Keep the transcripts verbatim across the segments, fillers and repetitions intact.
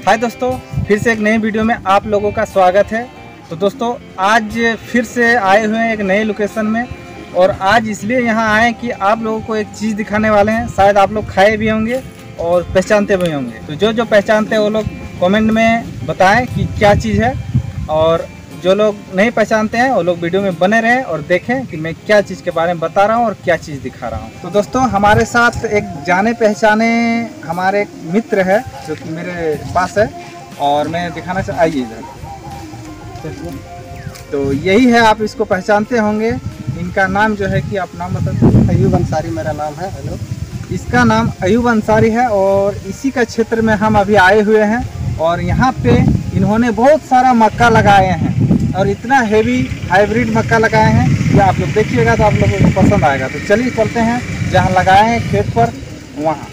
हाय दोस्तों, फिर से एक नई वीडियो में आप लोगों का स्वागत है। तो दोस्तों आज फिर से आए हुए हैं एक नए लोकेशन में, और आज इसलिए यहाँ आए कि आप लोगों को एक चीज़ दिखाने वाले हैं। शायद आप लोग खाए भी होंगे और पहचानते भी होंगे। तो जो जो पहचानते हैं वो लोग कमेंट में बताएं कि क्या चीज़ है, और जो लोग नहीं पहचानते हैं वो लोग वीडियो में बने रहें और देखें कि मैं क्या चीज़ के बारे में बता रहा हूँ और क्या चीज़ दिखा रहा हूँ। तो दोस्तों हमारे साथ एक जाने पहचाने हमारे एक मित्र है जो कि मेरे पास है, और मैं दिखाना चाह आइए इधर। तो यही है, आप इसको पहचानते होंगे। इनका नाम जो है कि आप नाम बता। अयूब अंसारी मेरा नाम है। हेलो, इसका नाम अयूब अंसारी है, और इसी का क्षेत्र में हम अभी आए हुए हैं। और यहाँ पे इन्होंने बहुत सारा मक्का लगाए हैं, और इतना हेवी हाइब्रिड मक्का लगाए हैं कि आप लोग देखिएगा तो आप लोगों को पसंद आएगा। तो चलिए चलते हैं जहाँ लगाए हैं खेत पर वहाँ।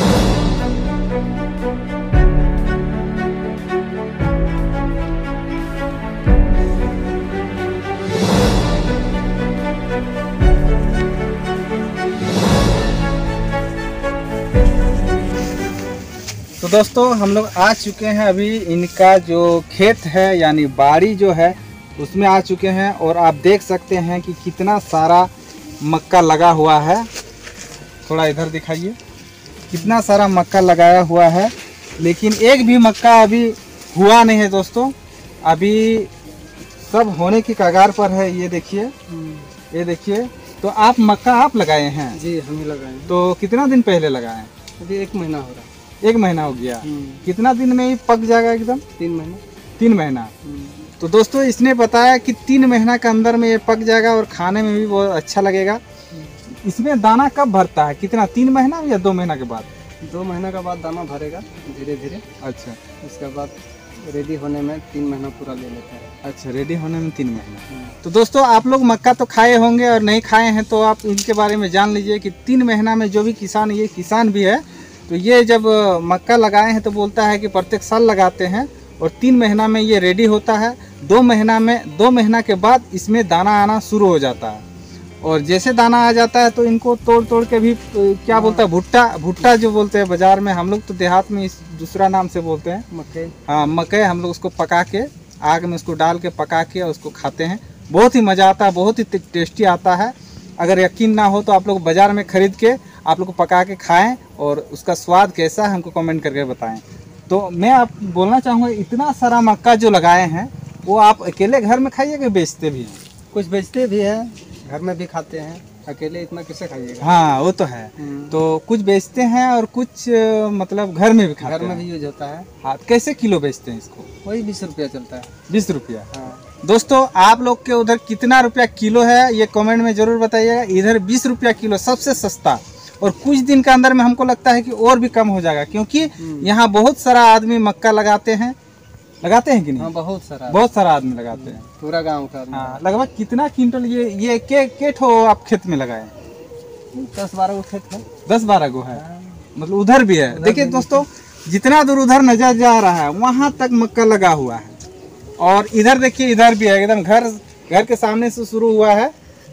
तो दोस्तों हम लोग आ चुके हैं अभी इनका जो खेत है यानी बाड़ी जो है उसमें आ चुके हैं, और आप देख सकते हैं कि कितना सारा मक्का लगा हुआ है। थोड़ा इधर दिखाइए, कितना सारा मक्का लगाया हुआ है, लेकिन एक भी मक्का अभी हुआ नहीं है दोस्तों। अभी सब होने की कगार पर है। ये देखिए, ये देखिए। तो आप मक्का आप लगाए हैं? जी हम ही लगाए हैं। तो कितना दिन पहले लगाए? अभी एक महीना हो रहा है। एक महीना हो गया। कितना दिन में ही पक जाएगा एकदम? तीन महीना। तीन महीना। तो दोस्तों इसने बताया कि तीन महीना के अंदर में ये पक जाएगा और खाने में भी बहुत अच्छा लगेगा। इसमें दाना कब भरता है? कितना, तीन महीना या दो महीना के बाद? दो महीना के बाद दाना भरेगा धीरे धीरे। अच्छा, उसके बाद रेडी होने में तीन महीना पूरा ले लेता है। अच्छा, रेडी होने में तीन महीना। तो दोस्तों आप लोग मक्का तो खाए होंगे, और नहीं खाए हैं तो आप इनके बारे में जान लीजिए कि तीन महीना में जो भी किसान, ये किसान भी है, तो ये जब मक्का लगाए हैं तो बोलता है कि प्रत्येक साल लगाते हैं, और तीन महीना में ये रेडी होता है। दो महीना में दो महीना के बाद इसमें दाना आना शुरू हो जाता है, और जैसे दाना आ जाता है तो इनको तोड़ तोड़ के भी क्या बोलता है, भुट्टा भुट्टा जो बोलते हैं बाजार में, हम लोग तो देहात में इस दूसरा नाम से बोलते हैं मकई। हाँ, मकई। हम लोग उसको पका के आग में उसको डाल के पका के उसको खाते हैं। बहुत ही मज़ा आता है, बहुत ही टेस्टी आता है। अगर यकीन ना हो तो आप लोग बाज़ार में ख़रीद के आप लोग को पका के खाएं, और उसका स्वाद कैसा है हमको कमेंट करके बताएं। तो मैं आप बोलना चाहूँगा, इतना सारा मक्का जो लगाए हैं वो आप अकेले घर में खाइए कि बेचते भी हैं? कुछ बेचते भी हैं, घर में भी खाते हैं। अकेले इतना कैसे खाइएगा? हाँ वो तो है। तो कुछ बेचते हैं और कुछ मतलब घर में भी खाते हैं। घर में भी यूज होता है। हाँ, कैसे किलो बेचते हैं इसको? वही बीस रुपया चलता है। बीस रुपया। हाँ। दोस्तों आप लोग के उधर कितना रुपया किलो है ये कमेंट में ज़रूर बताइएगा। इधर बीस रुपया किलो सबसे सस्ता, और कुछ दिन के अंदर में हमको लगता है कि और भी कम हो जाएगा, क्योंकि यहाँ बहुत सारा आदमी मक्का लगाते हैं। लगाते हैं कि नहीं? हाँ, बहुत सारा बहुत सारा आदमी लगाते हैं, पूरा गांव का। हाँ। लगभग कितना क्विंटल ये ये के के ठो आप खेत में लगाए? दस बारह गो खेत है। दस बारह गो है, मतलब उधर भी है। देखिए दोस्तों, जितना दूर उधर नजर जा रहा है वहाँ तक मक्का लगा हुआ है, और इधर देखिए, इधर भी है एकदम घर घर के सामने से शुरू हुआ है।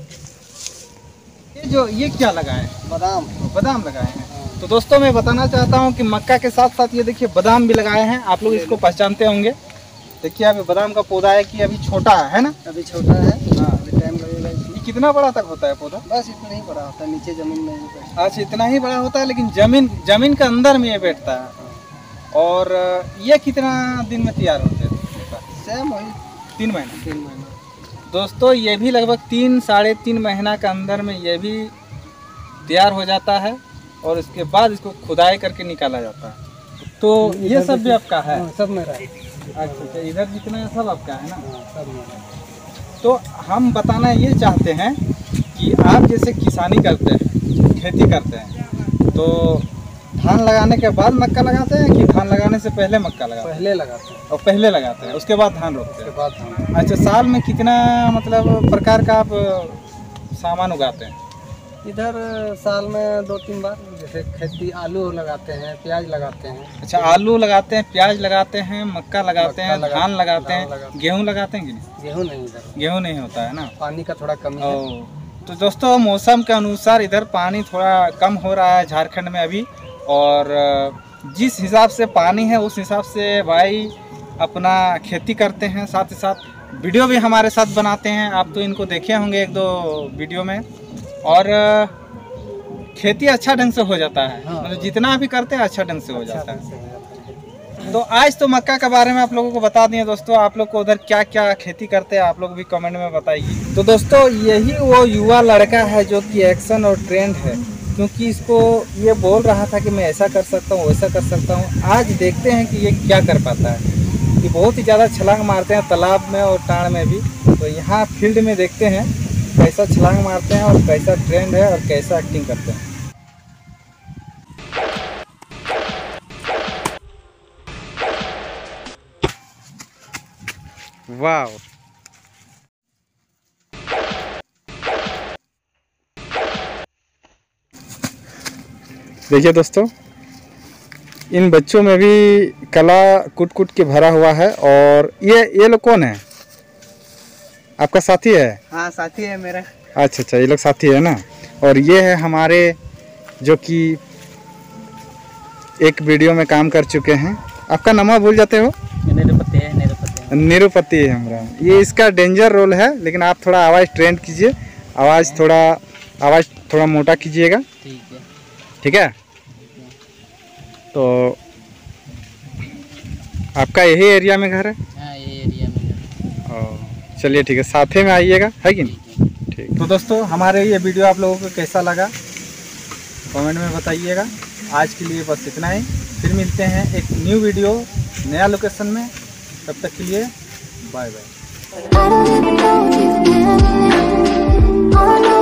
ये जो ये क्या लगाए हैं? बादाम। बादाम लगाए हैं। तो दोस्तों मैं बताना चाहता हूँ कि मक्का के साथ साथ ये देखिए बादाम भी लगाए हैं। आप लोग इसको पहचानते होंगे। देखिए अभी बादाम का पौधा है कि अभी छोटा है ना? अभी छोटा है। हाँ, अभी टाइम लगेगा। ये कितना बड़ा तक होता है पौधा? बस इतना ही बड़ा होता है, नीचे जमीन में ही बैठता अच्छा, इतना ही बड़ा होता है, लेकिन जमीन जमीन के अंदर में ये बैठता है। और ये कितना दिन में तैयार होते हैं? सेम वही तीन महीना। तीन महीना दोस्तों ये भी लगभग तीन साढ़े तीन महीना के अंदर में ये भी तैयार हो जाता है, और इसके बाद इसको खुदाई करके निकाला जाता है। तो ये सब भी आपका है? हाँ, सब मेरा है। अच्छा अच्छा, इधर जितना है सब आपका है ना? हाँ, सब मेरा। तो हम बताना ये चाहते हैं कि आप जैसे किसानी करते हैं, खेती करते हैं, तो धान लगाने के बाद मक्का लगाते हैं कि धान लगाने से पहले मक्का लगाते हैं? पहले लगाते हैं। और पहले लगाते हैं, उसके बाद धान रोपते हैं? उसके बाद धान। अच्छा, साल में कितना मतलब प्रकार का आप सामान उगाते हैं? इधर साल में दो तीन बार, जैसे खेती आलू लगाते हैं, प्याज लगाते हैं। अच्छा, आलू लगाते हैं, प्याज लगाते हैं, मक्का लगाते हैं, लगा, धान लगाते धान हैं, लगाते गेहूं लगाते हैं कि नहीं? गेहूँ नहीं इधर, गेहूं नहीं होता है ना, पानी का थोड़ा कमी है। ओ, तो दोस्तों मौसम के अनुसार इधर पानी थोड़ा कम हो रहा है झारखंड में अभी, और जिस हिसाब से पानी है उस हिसाब से भाई अपना खेती करते हैं, साथ ही साथ वीडियो भी हमारे साथ बनाते हैं। आप तो इनको देखे होंगे एक दो वीडियो में, और खेती अच्छा ढंग से हो जाता है। हाँ, मतलब जितना भी करते हैं अच्छा ढंग से हो अच्छा जाता है। तो आज तो मक्का के बारे में आप लोगों को बता दिए दोस्तों। आप लोग को उधर क्या क्या खेती करते हैं आप लोग भी कमेंट में बताइए। तो दोस्तों यही वो युवा लड़का है जो कि एक्शन और ट्रेंड है, क्योंकि इसको ये बोल रहा था कि मैं ऐसा कर सकता हूँ वैसा कर सकता हूँ। आज देखते हैं कि ये क्या कर पाता है। कि बहुत ही ज़्यादा छलांग मारते हैं तालाब में और टाण में भी। तो यहाँ फील्ड में देखते हैं कैसा छलांग मारते हैं और कैसा ट्रेंड है और कैसा एक्टिंग करते हैं। वाह, देखिए दोस्तों, इन बच्चों में भी कला कुट कुट के भरा हुआ है। और ये ये लोग कौन है? आपका साथी है? हाँ साथी है मेरा। अच्छा अच्छा, ये लोग साथी है ना। और ये है हमारे जो कि एक वीडियो में काम कर चुके हैं। आपका नाम भूल जाते हो? निरुपति है। निरुपति निरुपति है हमारा। ये इसका डेंजर रोल है, लेकिन आप थोड़ा आवाज़ ट्रेंड कीजिए, आवाज़ थोड़ा आवाज़ थोड़ा मोटा कीजिएगा। ठीक है, ठीक है। तो आपका यही एरिया में घर है? हाँ ये एरिया में घर। चलिए ठीक है, साथे में आइएगा, है कि नहीं? ठीक। तो दोस्तों हमारे ये वीडियो आप लोगों को कैसा लगा कमेंट में बताइएगा। आज के लिए बस इतना ही, फिर मिलते हैं एक न्यू वीडियो नया लोकेशन में। तब तक के लिए बाय बाय।